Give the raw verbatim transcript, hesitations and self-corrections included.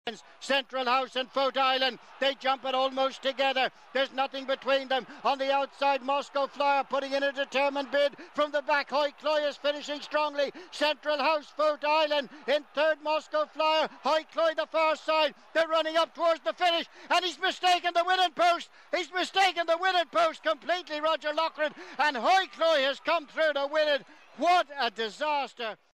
Central House and Foot Island, they jump it almost together. There's nothing between them. On the outside, Moscow Flyer putting in a determined bid. From the back, Hoi Cloy is finishing strongly. Central House, Foot Island in third, Moscow Flyer. Hoi Cloy the far side. They're running up towards the finish, and he's mistaken the winning post. He's mistaken the winning post completely, Roger Loughlin, and Hoi Cloy has come through to win it. What a disaster.